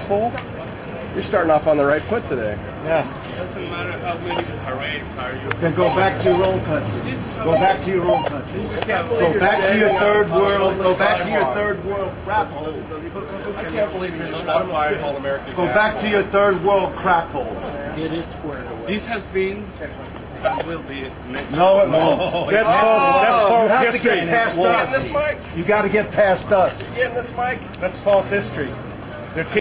Full? You're starting off on the right foot today. Yeah. It doesn't matter how many parades are you. Then go back to your own country. Go back to your own country. Go back to your third world. Go back to your third world crap hole. I can't believe you're just out of my all Americans. Go back to your third world crap hole. Get it squared away. This has been and will be next. No, it won't. That's You have to history. get past Getting this us. mic? You got to get past us. Getting this mic? That's false history. They're